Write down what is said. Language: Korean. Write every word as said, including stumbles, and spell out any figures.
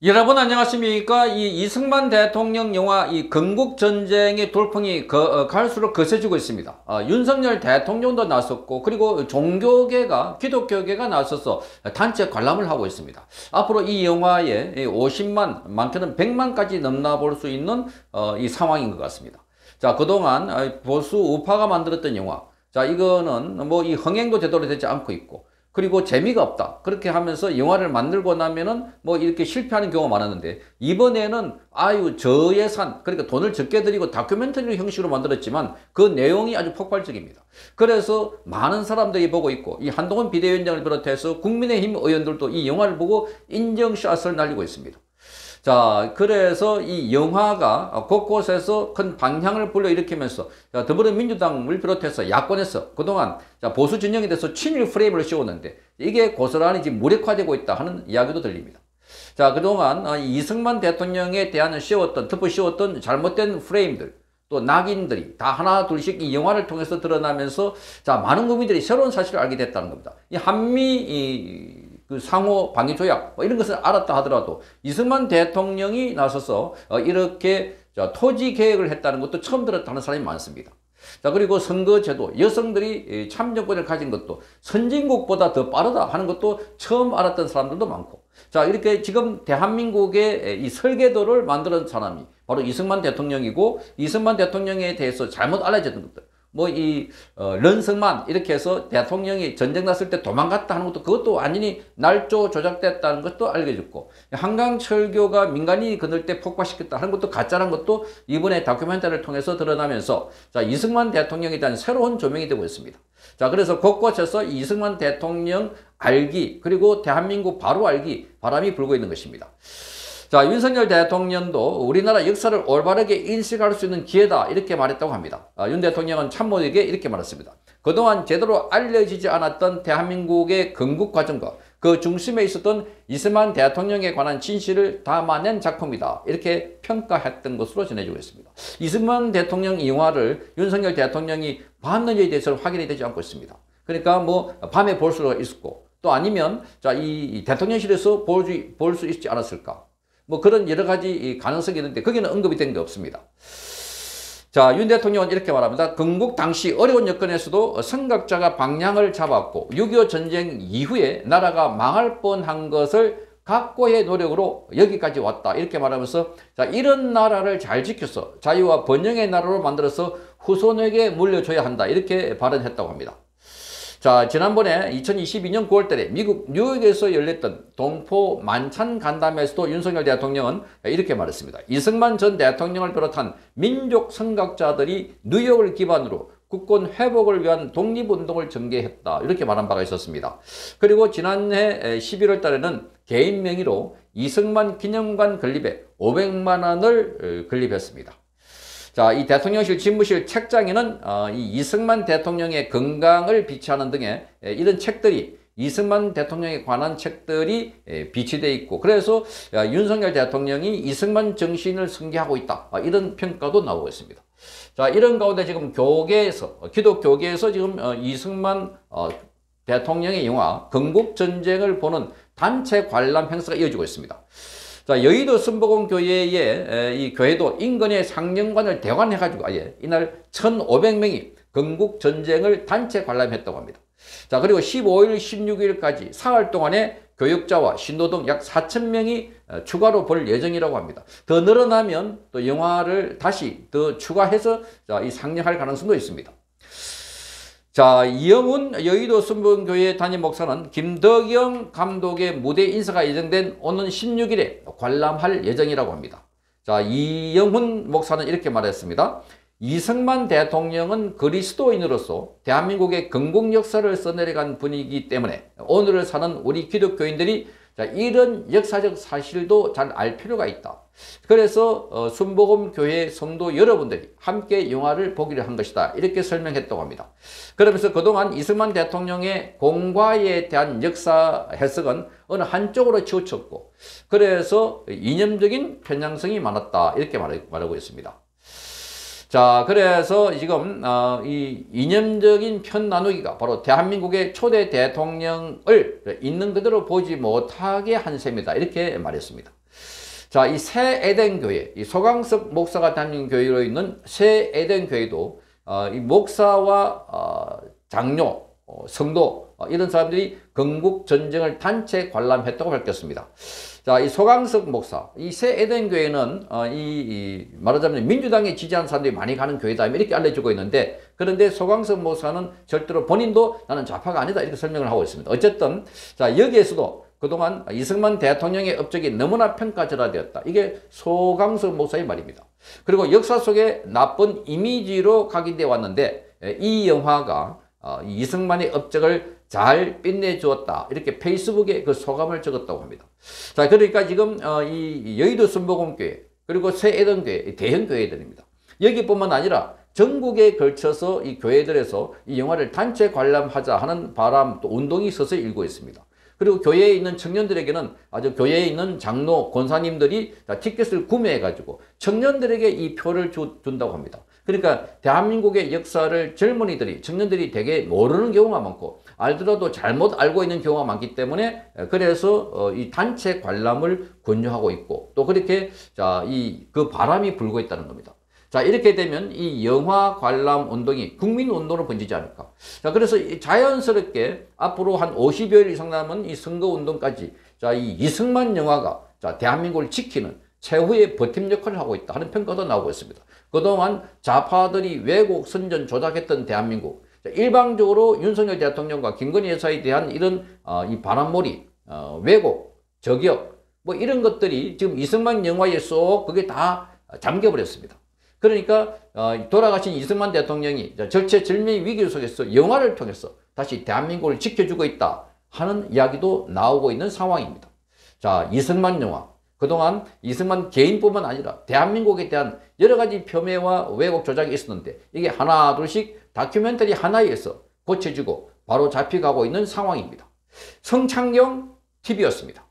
여러분 안녕하십니까? 이 이승만 대통령 영화 이 건국전쟁의 돌풍이 거, 어, 갈수록 거세지고 있습니다. 어, 윤석열 대통령도 나섰고 그리고 종교계가 기독교계가 나서서 단체 관람을 하고 있습니다. 앞으로 이 영화에 오십만 많게는 백만까지 넘나 볼 수 있는 어, 이 상황인 것 같습니다. 자, 그동안 보수 우파가 만들었던 영화, 자 이거는 뭐 이 흥행도 제대로 되지 않고 있고 그리고 재미가 없다. 그렇게 하면서 영화를 만들고 나면은 뭐 이렇게 실패하는 경우가 많았는데, 이번에는 아유 저예산, 그러니까 돈을 적게 들이고 다큐멘터리 형식으로 만들었지만 그 내용이 아주 폭발적입니다. 그래서 많은 사람들이 보고 있고, 이 한동훈 비대위원장을 비롯해서 국민의힘 의원들도 이 영화를 보고 인정샷을 날리고 있습니다. 자, 그래서 이 영화가 곳곳에서 큰 방향을 불러일으키면서 더불어민주당을 비롯해서 야권에서 그동안 보수 진영에 대해서 친일 프레임을 씌웠는데 이게 고스란히 지금 무력화되고 있다 하는 이야기도 들립니다. 자, 그동안 이승만 대통령에 대한 씌웠던, 덮어 씌웠던 잘못된 프레임들, 또 낙인들이 다 하나 둘씩 이 영화를 통해서 드러나면서 자, 많은 국민들이 새로운 사실을 알게 됐다는 겁니다. 이 한미 이 그 상호 방위 조약 뭐 이런 것을 알았다 하더라도 이승만 대통령이 나서서 어 이렇게 자, 토지 계획을 했다는 것도 처음 들었다는 사람이 많습니다. 자, 그리고 선거제도, 여성들이 참정권을 가진 것도 선진국보다 더 빠르다 하는 것도 처음 알았던 사람들도 많고, 자, 이렇게 지금 대한민국의 이 설계도를 만드는 사람이 바로 이승만 대통령이고, 이승만 대통령에 대해서 잘못 알려졌던 것들, 뭐 이 어, 런성만 이렇게 해서 대통령이 전쟁 났을 때 도망갔다 하는 것도 그것도 완전히 날조 조작됐다는 것도 알려졌고, 한강철교가 민간인이 건널 때 폭파시켰다 하는 것도 가짜라는 것도 이번에 다큐멘터리를 통해서 드러나면서 자, 이승만 대통령에 대한 새로운 조명이 되고 있습니다. 자, 그래서 곳곳에서 이승만 대통령 알기, 그리고 대한민국 바로 알기 바람이 불고 있는 것입니다. 자, 윤석열 대통령도 우리나라 역사를 올바르게 인식할 수 있는 기회다 이렇게 말했다고 합니다. 아, 윤 대통령은 참모에게 이렇게 말했습니다. 그동안 제대로 알려지지 않았던 대한민국의 건국 과정과 그 중심에 있었던 이승만 대통령에 관한 진실을 담아낸 작품이다 이렇게 평가했던 것으로 전해지고 있습니다. 이승만 대통령 이 영화를 윤석열 대통령이 봤는지에 대해서는 확인이 되지 않고 있습니다. 그러니까 뭐 밤에 볼 수가 있었고, 또 아니면 자, 이 대통령실에서 볼 수, 볼 수 있지 않았을까, 뭐 그런 여러 가지 가능성이 있는데 거기는 언급이 된 게 없습니다. 자, 윤 대통령은 이렇게 말합니다. 건국 당시 어려운 여건에서도 선각자가 방향을 잡았고 육이오 전쟁 이후에 나라가 망할 뻔한 것을 각고의 노력으로 여기까지 왔다 이렇게 말하면서 자, 이런 나라를 잘 지켜서 자유와 번영의 나라로 만들어서 후손에게 물려줘야 한다 이렇게 발언했다고 합니다. 자, 지난번에 이천이십이 년 구월 달에 미국 뉴욕에서 열렸던 동포 만찬 간담회에서도 윤석열 대통령은 이렇게 말했습니다. 이승만 전 대통령을 비롯한 민족 선각자들이 뉴욕을 기반으로 국권 회복을 위한 독립운동을 전개했다 이렇게 말한 바가 있었습니다. 그리고 지난해 십일월 달에는 개인 명의로 이승만 기념관 건립에 오백만 원을 건립했습니다. 자, 이 대통령실 집무실 책장에는 어, 이 이승만 대통령의 건강을 비치하는 등의 에, 이런 책들이, 이승만 대통령에 관한 책들이 에, 비치되어 있고, 그래서 야, 윤석열 대통령이 이승만 정신을 승계하고 있다 아, 이런 평가도 나오고 있습니다. 자, 이런 가운데 지금 교계에서, 기독교계에서 지금 어, 이승만 어, 대통령의 영화 건국전쟁을 보는 단체 관람 행사가 이어지고 있습니다. 자, 여의도 순복음교회의 이 교회도 인근의 상령관을 대관해가지고 아예 이날 천오백 명이 건국전쟁을 단체 관람했다고 합니다. 자, 그리고 십오일, 십육일까지 사흘 동안에 교육자와 신도 등 약 사천 명이 추가로 볼 예정이라고 합니다. 더 늘어나면 또 영화를 다시 더 추가해서 자, 이 상영할 가능성도 있습니다. 자, 이영훈 여의도 순복음교회 담임 목사는 김덕영 감독의 무대 인사가 예정된 오는 십육일에 관람할 예정이라고 합니다. 자, 이영훈 목사는 이렇게 말했습니다. 이승만 대통령은 그리스도인으로서 대한민국의 건국 역사를 써내려간 분이기 때문에 오늘을 사는 우리 기독교인들이 자, 이런 역사적 사실도 잘 알 필요가 있다. 그래서 어, 순복음교회 성도 여러분들이 함께 영화를 보기로 한 것이다 이렇게 설명했다고 합니다. 그러면서 그동안 이승만 대통령의 공과에 대한 역사 해석은 어느 한쪽으로 치우쳤고, 그래서 이념적인 편향성이 많았다 이렇게 말하고 있습니다. 자, 그래서 지금 어, 이 이념적인 편 나누기가 바로 대한민국의 초대 대통령을 있는 그대로 보지 못하게 한 셈이다 이렇게 말했습니다. 자, 이 새 에덴 교회, 이 소강석 목사가 다니는 교회로 있는 새 에덴 교회도 어, 이 목사와 어, 장로, 어, 성도 어, 이런 사람들이 건국 전쟁을 단체 관람했다고 밝혔습니다. 자, 이 소강석 목사, 이 새 에덴 교회는 어, 이, 이 말하자면 민주당에 지지하는 사람들이 많이 가는 교회다 이렇게 알려지고 있는데, 그런데 소강석 목사는 절대로 본인도 나는 좌파가 아니다 이렇게 설명을 하고 있습니다. 어쨌든 자, 여기에서도 그동안 이승만 대통령의 업적이 너무나 평가절하되었다. 이게 소강석 목사의 말입니다. 그리고 역사 속에 나쁜 이미지로 각인되어 왔는데, 이 영화가 이승만의 업적을 잘 빛내주었다. 이렇게 페이스북에 그 소감을 적었다고 합니다. 자, 그러니까 지금 이 여의도 순복음교회 그리고 새 에덴 교회, 대형 교회들입니다. 여기뿐만 아니라 전국에 걸쳐서 이 교회들에서 이 영화를 단체 관람하자 하는 바람 또 운동이 서서히 일고 있습니다. 그리고 교회에 있는 청년들에게는 아주 교회에 있는 장로, 권사님들이 티켓을 구매해가지고 청년들에게 이 표를 주, 준다고 합니다. 그러니까 대한민국의 역사를 젊은이들이, 청년들이 되게 모르는 경우가 많고 알더라도 잘못 알고 있는 경우가 많기 때문에 그래서 이 단체 관람을 권유하고 있고 또 그렇게 자, 이 그 바람이 불고 있다는 겁니다. 자, 이렇게 되면 이 영화 관람 운동이 국민 운동으로 번지지 않을까. 자, 그래서 자연스럽게 앞으로 한 오십여일 이상 남은 이 선거 운동까지 자, 이 이승만 영화가 자, 대한민국을 지키는 최후의 버팀 역할을 하고 있다 하는 평가도 나오고 있습니다. 그동안 좌파들이 왜곡 선전 조작했던 대한민국, 자, 일방적으로 윤석열 대통령과 김건희 여사에 대한 이런 어, 이 바람몰이, 어, 왜곡, 저격 뭐 이런 것들이 지금 이승만 영화에 쏙 그게 다 잠겨버렸습니다. 그러니까 어, 돌아가신 이승만 대통령이 절체절명의 위기 속에서 영화를 통해서 다시 대한민국을 지켜주고 있다 하는 이야기도 나오고 있는 상황입니다. 자, 이승만 영화. 그동안 이승만 개인뿐만 아니라 대한민국에 대한 여러 가지 폄훼와 왜곡 조작이 있었는데 이게 하나 둘씩 다큐멘터리 하나에서 고쳐지고 바로 잡혀가고 있는 상황입니다. 성창경 티비였습니다.